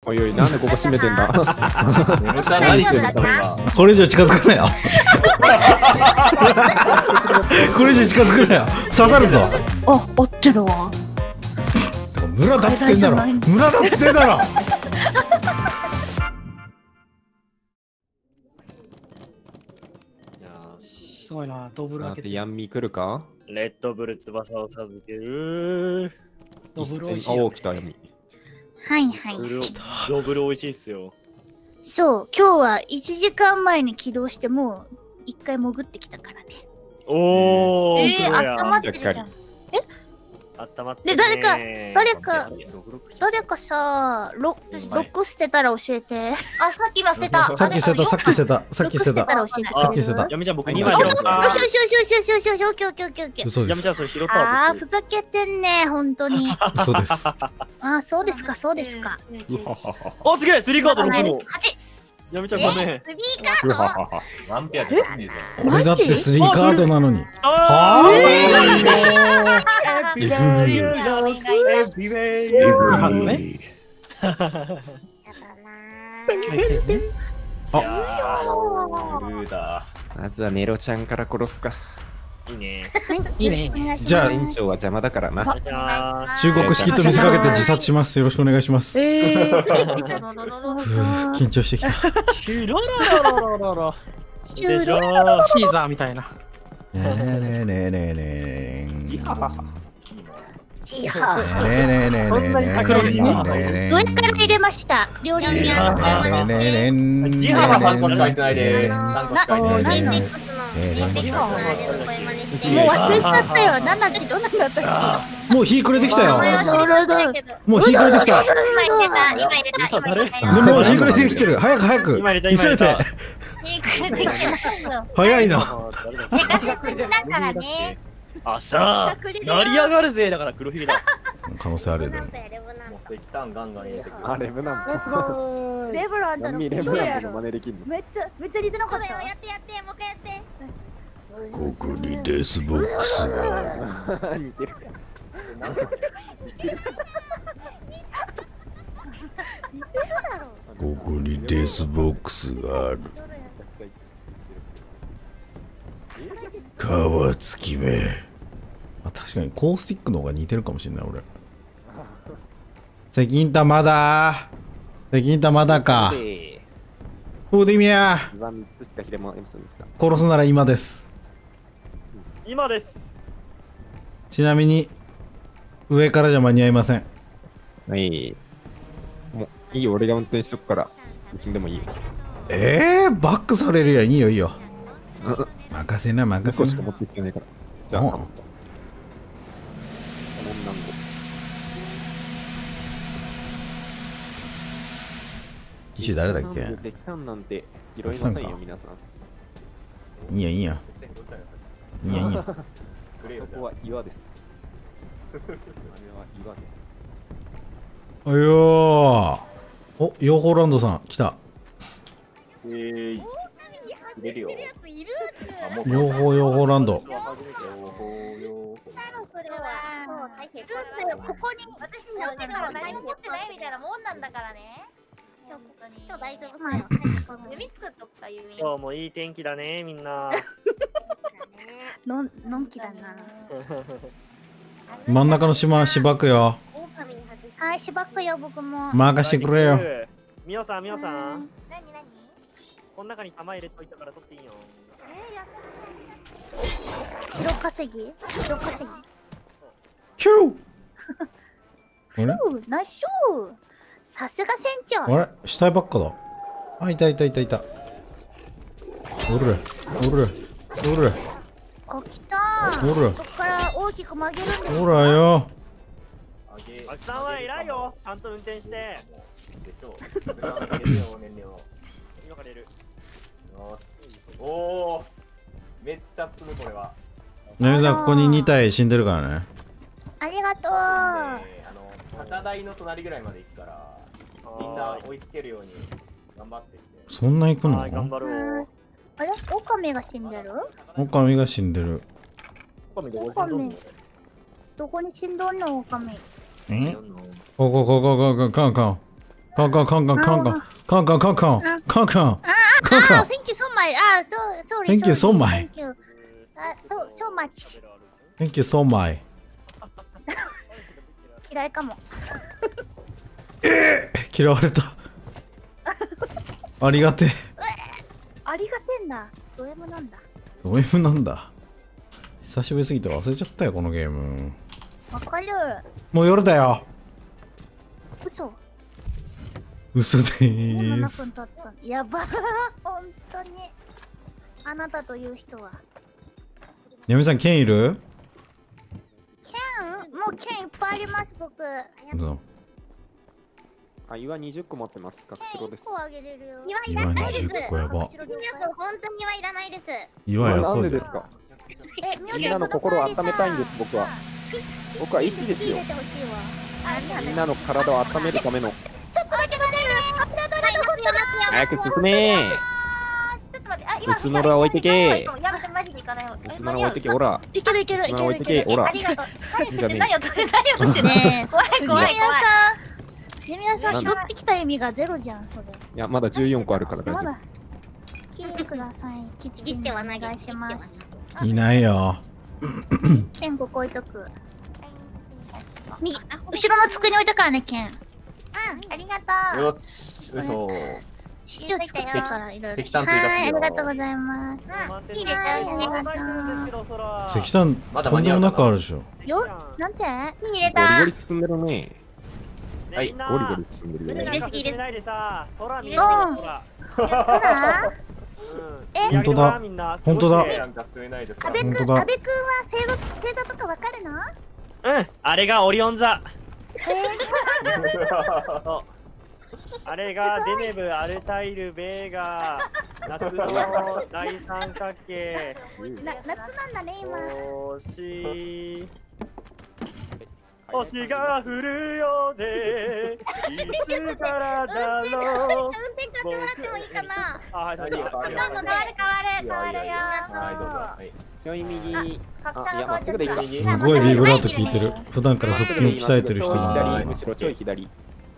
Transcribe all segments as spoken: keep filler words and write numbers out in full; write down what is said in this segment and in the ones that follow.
おいおい、なんでここ閉めてんだ。 ネロちゃん何してんだこれは。 これ以上近づくなよ。これ以上近づくなよ。刺さるぞ。 あ、合ってるわ。 村だっつってんだろ。村だっつってんだろ。 すごいな、ドブル開けて。 ヤンミ来るか。 レッドブル翼を授ける。 ドブル美味しい。 お、来たヤンミ。 はいはい。 ドブル美味しいっすよ。 そう、今日はいちじかんまえに起動してもういっかい潜ってきたからね。 おー、 えー、温まってるじゃん。え？ 温まってで、誰か、誰か、誰かさ、ロロック捨てたら教えて。 あ、さっきは捨てた。 さっき捨てた、さっき捨てた、さっき捨てた。 さっき捨てた。 やみちゃん、僕にまい拾った。 よしよしよしよしよしよしよし、オッケーオッケーオッケーオッケー。 嘘です。 やみちゃん、それ拾ったわ。 あー、ふざけてんね、本当に。 嘘です。 あ、そうですか、そうですか。 あ、すげえ、スリーカードろくも。やみちゃん、ごめん。 スリーカード。 ワンペアでできねえぞ。 これだってスリーカードなのに。 はぁーい。 まずはネロちゃんから殺すか。 いいね。 いいね。 じゃあ、 船長は邪魔だからな。 中国式と見せかけて自殺します。よろしくお願いします。 えー、 緊張してきた。 シュロロロロロロ。 シュロシーザーみたいな。 ねねねねねジハねねねねね上から入れました。料理人やねねジハは参考書いてないで。参考書いてないで。 ネックスのネックスのあれの声真似して。 もう忘れちゃったよ。なんだっけ、どんなんだったっもう日暮れてきたよ。 それだ。 もう日暮れてきた。 今入れた、今入れた、今入れた。 もう日暮れてきてる。早く早く。急いで。 日暮れてきてます。 早いな。 寝かせすぎだからね。 あさあ、成り上がるぜだから黒ひげだ。 可能性あるよ。 石炭ガンガン入れてくる。 あ、レブなんだ。 レブランだろ。 レブランの真似できんの。 めっちゃ、めっちゃ似てなかった。 やってやって、もう一回やって。 ここにデスボックスが。 似てる。 ここにデスボックスがある。皮付き目。あ、確かにコースティックの方が似てるかもしれない俺。責任たまだ責任たまだか。ウディミア殺すなら今です。 今です。 ちなみに上からじゃ間に合いません。 はい。もういいよ、俺が運転しとくからうちでもいいよ。 えー、バックされるやん。いいよいいよ。任せな任せな。 しか持ってきてないから。じゃあ、頼んだんご。 騎士誰だっけ？ 石炭なんて拾いませんよ、皆さん。 いいやいいや。いいやいいや。 ここは岩です。あれは岩です。 あよー。お、ヨーホーランドさん来た。 えーい。出るよ。 ヨーホーヨーホーランド。 ここに私の手から何も持ってないみたいなもんなんだからね。今日ここに。今日大丈夫かな。指作っとくか、指。 今日もいい天気だね、みんな。 のん、のんきだな。 真ん中の島しばくよ。 はい、しばくよ、僕も。 任してくれよ。 みおさん、みおさん。 なになに？ この中に玉入れといたから取っていいよ。 白稼ぎ白稼ぎキューあれナイスショー。さすが船長。 あれ死体ばっかだ。あ、いたいたいたいた。おるおるおるあ、来た。 おるそっから大きく曲げるんですほらよ。 あきさんは偉いよ。ちゃんと運転して。でしょう。燃料。今から入れる。おお。めっちゃ進むこれは。 なみさんここにに体死んでるからね。 ありがとう。 あの高台の隣ぐらいまで行くからみんな追いつけるように頑張ってって。 そんな行くの？ 頑張ろう。 あれオカメが死んでる？ オカミが死んでる。 オカメどこに死んどんのオカメ？ え？ここここここここカンカンカンカンカンカンカンカンカンカンカンカンカンカン。 Thank you so much. Ah, so sorry. Thank you so much. Thank you. Ah, so so much. Thank you so much. 嫌いかも。 嫌われた。ありがてえ。 ありがてえんだ。ド M なんだ。 ド M なんだ。久しぶりすぎて忘れちゃったよこのゲーム。 わかる。 もう夜だよ。 嘘。 嘘で 7 ーす。 分経った。やば。本当に。あなたという人は。 ヤミさん、剣いる？ 剣？もう剣いっぱいあります僕。 嘘。 あ、岩にじゅっこ持ってます。学白です。 いっこあげれるよ。 岩いらないです。 岩にじゅっこやば。 皆さん本当に岩いらないです。 岩やなんこででですか？ え、 みんなの心を温めたいんです僕は。僕は医師ですよ。 入れてほしいわ。 みんなの体を温めるための。 ちょっとだけ待てる。 早く進めー。 ちょっと待って、あ、今、 うつのら置いてけやめて、マジで行かないよ。 うつのら置いてけ、おら。 いけるいけるいけるいける。 ほらありがとう。何してて、 じゃね何を取れ、何をしてね。 ねえ、 怖い怖い怖い。 セミヤさん拾ってきた意味がゼロじゃんそれ。 いや、まだじゅうよんこあるから大丈まだ。切ってください。切切ってはないお願いします。 いないよ。 剣ここ置いとく。右、後ろの机に置いたからね剣。 うん、ありがとう。 よし、嘘。 シチュー作ってからいろいろ。 石炭追加するよはい、ありがとうございます。 うん、いいですよ。 はい、ありがと石炭、 まだとんでも間に合うかななくあるでしょ。 う。よ、なんて？ 手に入れ夫。ゴリゴた。 リ進んでるね。 はい。 ゴリゴリ進んでるよね。 入れすぎです。 ないでさ、空見うん。空？え、 本当だ。本当だ。 なんか吸えないですか阿部くん、 本当だ阿部くんは星座星座とかわかるの？ うん、あれがオリオン座。そうあれがデネブ、アルタイル、ベーガ、夏の大三角形。 な夏なんだね今。 星。星が降るようで、いつからだろう。 運転買ってもらってもいいかな。 あ、はい、はい、はい。 どんどん変わる変わる変わるよ。 はい、どうぞ。はい。 ちょい右。 格あ、いや、まっすぐでいいか。 すごいビブラート聞いてる。普段から腹筋を鍛えてる人に。 左、むしろちょい左。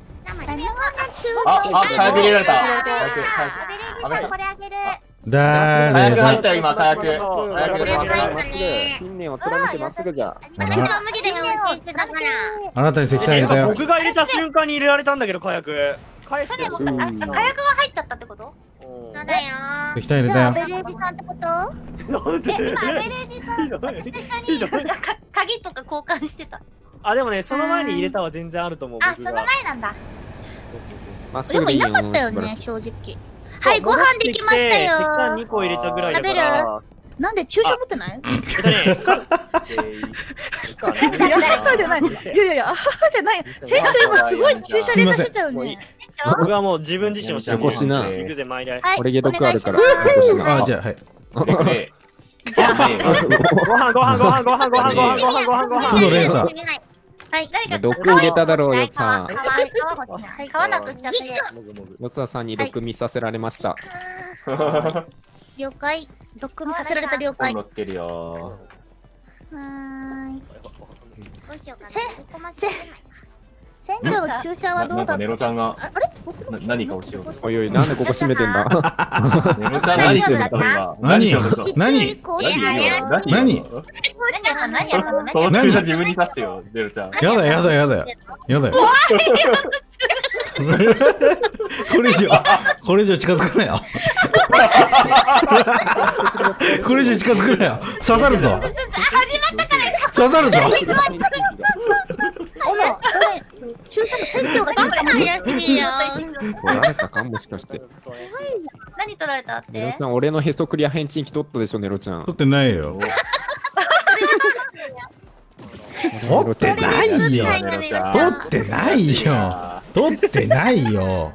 あ、あ、火薬入れられた。 アベレージこれあげる。 だ火ーれだ。 薬入ったよ、今、火薬。火薬入れました。 まっすぐ。信念を貫いてまっすぐじゃ。 私は無理だよ、運転してたから。 あなたに石炭入れたよ。 僕が入れた瞬間に入れられたんだけど、火薬。返してよ。 でも、あ、火薬が入っちゃったってこと？そうだよ。 石炭入れたよじゃあアベ。レージさんってこと？ なんでえ、今アベレージさん、私と一緒にか鍵とか交換してた。 あ、でもね、その前に入れたは全然あると思う。 あ、そ僕がの前なんだ。 まっすでもいぐでいいよ。 なかったよね正直。はいご飯できましたよ。 鉄管にこ入れたぐらいだか食ら。 なんで注射持ってない？ えっとね、 いや、そうじゃない。いやいやいや、あははじゃない。船長今すごい注射入れ出してたよね。 僕はもう自分自身を知らない。 よこしな行くぜ、参り。 はい、 俺解毒あるから。 あ、じゃあ、はい。 じゃあ、ねご飯ご飯ご飯ご飯ご飯ご飯ご飯ご飯ご飯。 負の連鎖。 はい。 誰か毒入れただろうよさん。 皮、皮、皮なくしちゃって。 よつわさんに毒見させられました。 了解。毒味させられた了解。は乗ってるよ。 ーい。 どうしようかな。 せ取り込ませてない船長の注射はどうだった？ なんかネロちゃんがああれ？ な何かをしようとしておいおい、なんでここ閉めてんだ。 ネロちゃん何してんだ今何何してんだ何何何何やったの何やったの何そのやったの注射自分に刺してよ、ネロちゃん。 やだやだやだやだよ。これ以上、これ以上近づくなよ。これ以上近づくなよ。刺さるぞ。刺さるぞ。 あら、注射の船長が出たの？ 怪しいよ。 取られたかもしかして。 何取られたっネロてちゃん、俺のへそクリア返信機取ったでしょ、ネロちゃん。 取ってないよ。取ってないよ。取ってないよ。取ってないよ。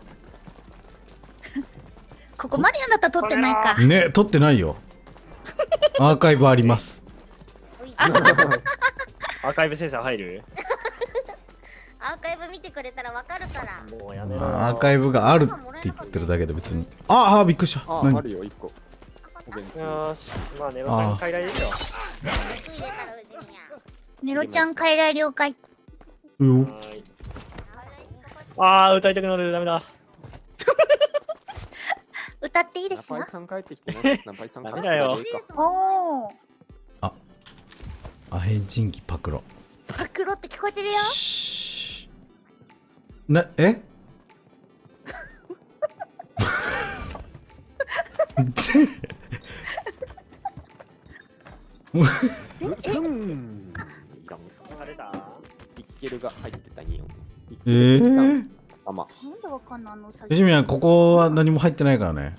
ここマリアンだったら取ってないか。 ね、取ってないよ。アーカイブあります。 アーカイブセンサー入る？ アーカイブ見てくれたらわかるから。 もうやめろ。 アーカイブがあるって言ってるだけで別に。ああ、びっくりした。 あ、あ何るよ、一個。お弁当よーし、まあネロさんに傀儡でしょ。 入れたらうちにや。 ネロちゃん傀儡了解。 うよ。 はーい。 あー、歌いたくなる。ダメだ。 歌っていいですよナパイ。さん帰ってきてね。ナパイさん帰ってきてダメだよおお。 アヘンチンキパクロ。 パクロって聞こえてるよ。 しな、えうん。 が出た。 ピッケルが入ってたんよ。 えー、 あ、まあ。 なんでわかんないあのさ。 藤宮、ここは何も入ってないからね。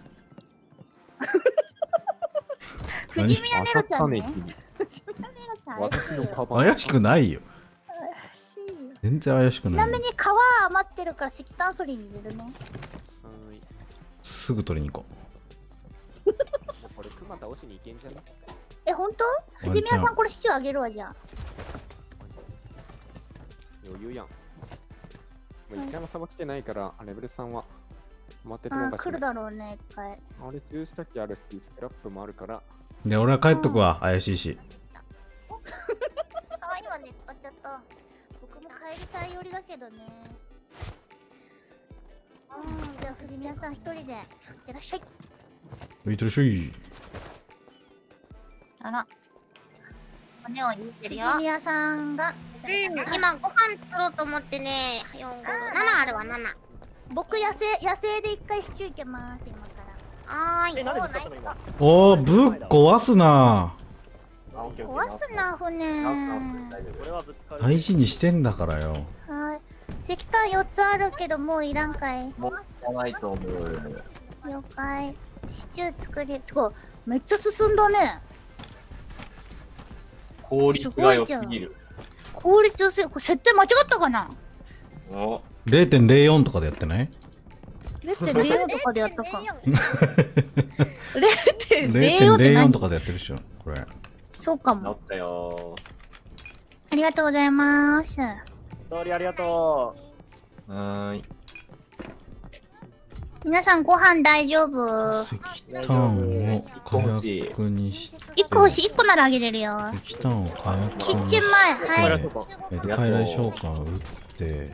藤宮ネロちゃんね。 朝種に藤宮ネロちゃん私のカバン。 怪しくないよ。 怪しいよ。 全然怪しくない。 ちなみに皮余ってるから石炭ソリに入れるね。 はーい。 すぐ取りに行こもうこれクマ倒しに行けんじゃね？ え、ほんと？ ワンチャン藤宮さんこれシチューあげるわじゃあ。 余裕やん。もう一回もさばきてないから、レベルさんは待ってるあー、 のかしら。 来るだろうね、一回。 俺、重視機あるし、スクラップもあるから。 う。で、俺は帰っとくわ。怪しいし。 可愛いわね、使っちゃった。 僕も帰りたい寄りだけどね。うん、じゃあ藤宮さん一人でいってらっしゃい。 いってらっしゃい。 あら。骨を言ってるよ。 藤宮さんが、 うん、今ご飯作ろうと思ってね、よん、ご、ろく、ななあるわ、なな。 僕野生、野生で一回シチューいけます、今から。 はーい。 え、なんでぶつかったの今。 おー、ぶっ壊すな。 あ、オッケーオッケー。 壊すな、船。 直す直す大丈夫。 俺はぶつかる。 大事にしてんだからよ。 はい。石炭よっつあるけど、もういらんかい。 もういらないと思う。 了解。シチュー作り、てか、めっちゃ進んだね。 効率が良すぎる。 効率よせ、これ設定間違ったかな？ お、 れいてんれいよん とかでやってないれいてんれいよん とかでやったか。 よん。 れいてんれい ?れいてんよんって何れいよんとかでやってるでしょ、これ。 そうかも。 乗ったよありがとうございます。 ストーリーありがとー。はーい。 皆さんご飯大丈夫？ 石炭を火薬にして、 いっこ欲しい、いっこならあげれるよ。 石炭を火薬にキッチして、 ン前、はい。 えっと、傀儡召喚を打って、 う。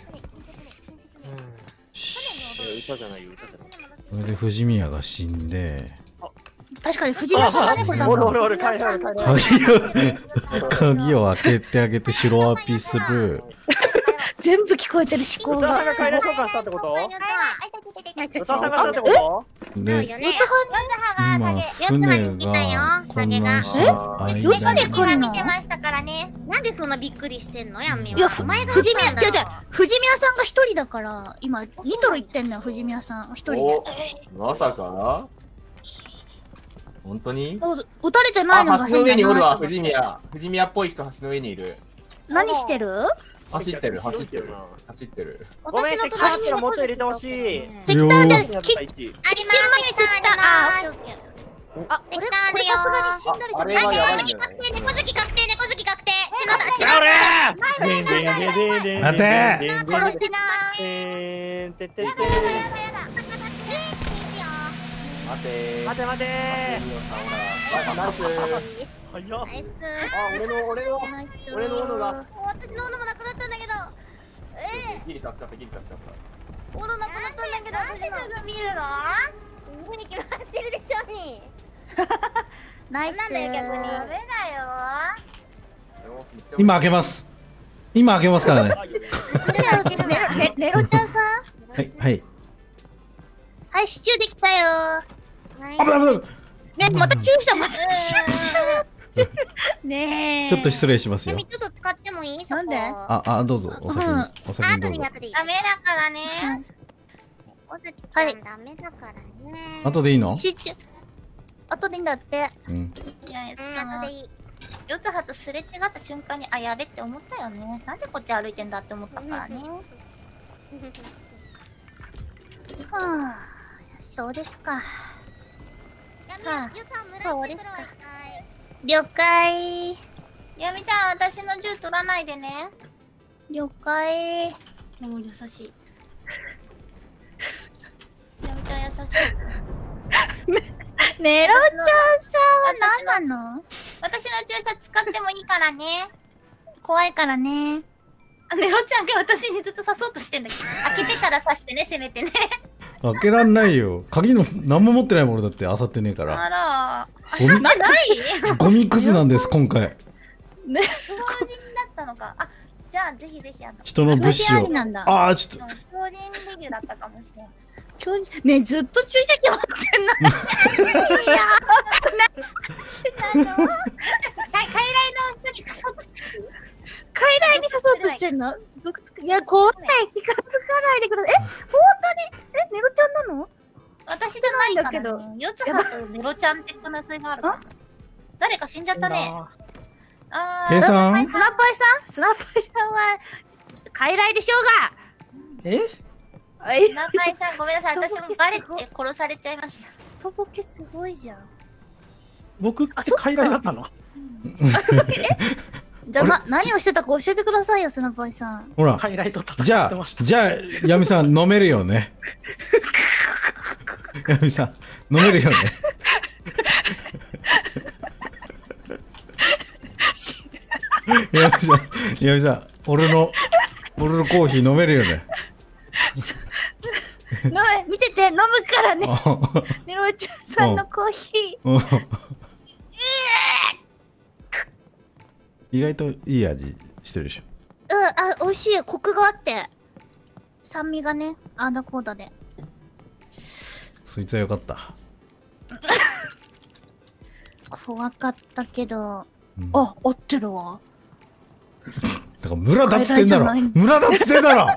歌じゃないよ、歌じゃない。 それで藤宮が死んで、 確かに藤宮さんだね、これ多おるお分。 るおる、帰る帰る帰る。 鍵を、鍵を開けてあげて白アピする。 全部聞こえてる思考歌が。 さんが帰り召喚したってこと？ はい、 歌さんがしたってこと？ そうで、 よね。 今、船が混乱してる四つ間に、 で来るの？ 見てましたからね。なんでそんなびっくりしてんのやんみは。 いや、 お前が藤宮、 撃ったんだろじゃじゃ藤宮さんが一人だから、今、ニトロ言ってんのよ、藤宮さん。一人で。 お、まさか本当にお撃たれてなあ、 いのが橋の上におるわ、 変だな藤宮。藤宮っぽい人橋の上にいる。 何してる？ 走ってる、走ってる。走ってる。 ごめん、石炭ってのもっと入れてほしい。 石炭じゃ、 よき、 やっキッぱ一。 あります。 石炭、あ、オッケーオッケー。あ、これ、 石炭あるよこれさすがに死んだりしあ、あれない。 はやばいん猫じゃない好き、猫好き確定、猫好き確定。血の、血の、 でんでんでんでんでん待てでんでんでん殺してなてんてってってやだやだやだ。 待てー。 待て待て藤宮さんほら。あ、ナイス。 早っ。 ナイス。 あ、俺の、俺の、 ナイス。 俺の斧が。 私の斧もなくなったんだけど。えギリ助かった、ギリ助かった。 ー、斧なくなったんだけど、私の。なんですぐ見るの？すぐに決まってるでしょに。 ナイス。 なんだよ逆に。ダメだよ。 今開けます。今開けますからね。 ネネロちゃんさん。 はい、はい。 はい、シチューできたよ。 はい。 危ない危ない。 ね、また注射また注射。ねえ。 ちょっと失礼しますよちなみ。にちょっと使ってもいい？そこなんであ、あ、どうぞ。お先に、お先にどうぞ。 ダメだからね。小崎ちゃんダメだからね。 後でいいのシチュー。後でいいんだって。 うん。 いや、 うん、 その後でいい。 ヨツハとすれ違った瞬間に、あ、やべって思ったよね。なんでこっち歩いてんだって思ったからね。はあ、そうですか。 やみ、ゆさん村行ってくるわ、一了解。やみちゃん、私の銃取らないでね。了解。もう優しい。やみちゃん優しい。ネロちゃんさんは何なの？私の注射使ってもいいからね。怖いからね。 ネロちゃんが私にずっと刺そうとしてんだけど、開けてから刺してね、せめてね。 開けらんないよ。鍵の何も持ってないものだって漁ってねえから。 あらゴミなないゴミクズなんです今回。 ね、超人だったのか。あ、じゃあぜひぜひあの人の物資を。ああ、ちょっと。 超人レギュだったかもしれない。 超人ね、ずっと注射器持ってんの。いやあの、傀儡の人に誘そうとしてる。 傀儡に誘おうとしてんの？毒つくいや、怖い。近づかないでください。え、本当に？え、ネロちゃんなの？ 私じゃないんだけど。ヨツハとネロちゃんって可能性があるかな。誰か死んじゃったね。 あー、さんスナパイさんスナパイさんは傀儡でしょうが。 え？ スナパイさんごめんなさい。私もバレて殺されちゃいました。 とぼけすごいじゃん。 僕って傀儡だったの？ じゃあ、な、何をしてたか教えてくださいよ、スナパイさん。 ほら、 傀儡と戦じゃあってました。 じゃあヤミさん飲めるよね。ヤミさん飲めるよね。ヤミさん、ヤミさん、俺の俺のコーヒー飲めるよね。 飲め、見てて、飲むからね。ネロちゃんさんのコーヒー。 意外といい味してるでしょ。 うん、あ、美味しい。コクがあって。酸味がね、あーだこーだで。 そいつはよかった。 怖かったけど、うん、あ、合ってるわ。 だから村だっつってんだろ。村だっつってんだろ。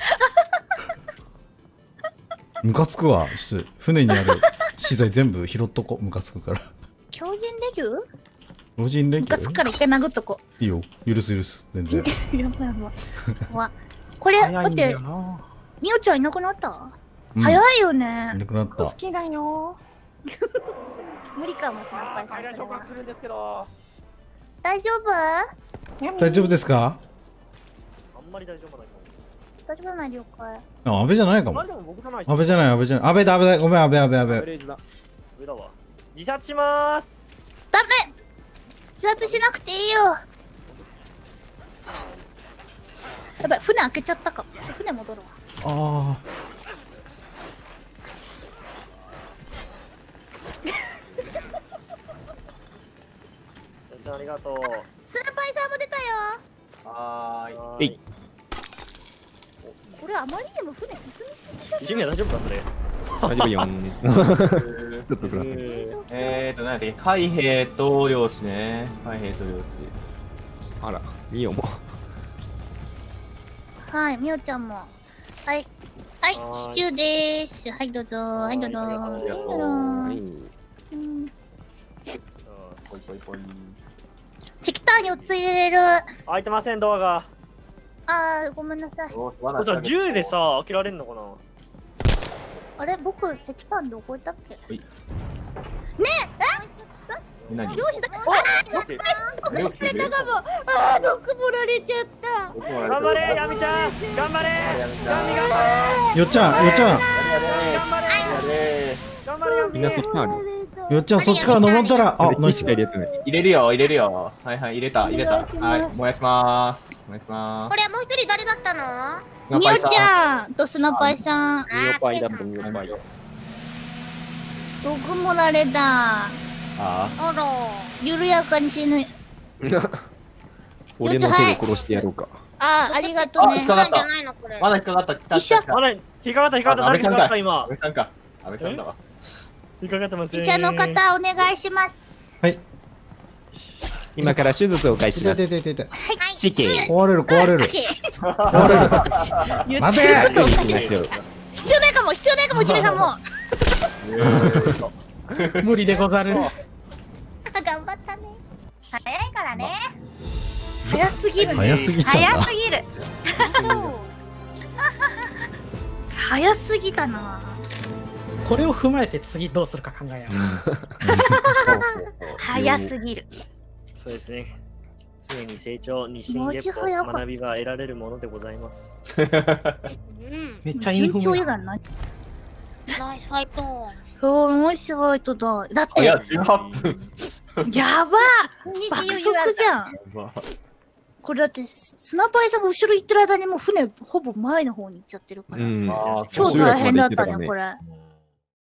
ムカつくわ。ちょっと船にある資材全部拾っとこ。ムカつくから。 強靭レギュ老人レギュムカつくから一回殴っとこ。 いいよ。許す許す。全然。 やばいやばい。怖これ、だって、みおちゃんいなくなった、うん、早いよね。 いなくなった。 好きだよ。 無理かもしれない。 傀儡召喚来るんですけど。 大丈夫？ 大丈夫ですか？ あんまり大丈夫ないかも。 大丈夫ない了解。 あ、安倍じゃないかも。安倍じゃない、安倍じゃない。安倍だ、安倍だ。ごめん、安倍、安倍、安倍。 上だわ。自殺しまーす。 ダメ。自殺しなくていいよ。やばい、船開けちゃったかも。船戻るわ。 ああ。 ありがとう。 スナパイさんも出たよ。 はーい。えい。 これあまりにも船進みすぎじゃない？ ジミは大丈夫かそれ？ 大丈夫よん。ちょっとくらえーと、なんだっけ、海兵と漁師ね。海兵と漁師。 あら、ミオも。 はい、みおちゃんも。はい。はい、シチューでーす。はい、どうぞ。はい、どうぞ。はい、どうぞ。はい。うん。 ぽいぽいぽい。 石炭よっつ入れる。 開いてません、ドアが。 あー、ごめんなさい。 これさ、銃でさ、開けられんのかな？ あれ、僕、石炭どこ行ったっけ？ねえ、 何？ 漁師だ。あー、失敗した。毒くれたかも。あー、毒盛られちゃった。 頑張れ、ヤミちゃん。頑張れ。ヤミ頑張れ。よっちゃん、よっちゃん。 頑張れ。頑張れ、ヤミ。 みんな石炭ある。 よっちゃん、そっちから登ったら、あ、 何しか入れてない。 入れるよ、入れるよ。はいはい、入れた、入れた。はい、お願いします。お願いします。 これもう一人誰だったの？ みおちゃんとスナパイさん。 みおパイだってみおパイ。 毒盛られた。 ああら。 緩やかに死ぬ。 俺の手で殺してやろうか。 あ、ありがとうね。 まだ引っかかった。まだ引っかかった。 一緒。 まだ引っかかった、引っかかった。誰引っかかった今。 安倍さんか。安倍さんだわ。 引っかかってますね。 医者の方お願いします。 はい。 今から手術を開始します。死刑。 壊れる壊れる。壊れる。待て。 必要ないかも必要ないかもジメさんも。 無理でござる。 頑張ったね。早いからね。 早すぎるね。 早すぎたな。 早すぎる。 早すぎたな。 これを踏まえて次どうするか考えよう。 早すぎる。 そうですね。常に成長、日進月歩、学びが得られるものでございます。 めっちゃいい順調やがんな。 ナイスファイト。 おー、ナイスファイトだ。だって。 いや、じゅうはっぷん。 やば。爆速じゃん。 これだってスナパイさんが後ろ行ってる間にもう船ほぼ前の方に行っちゃってるから、 うん。 超大変だったねこれ。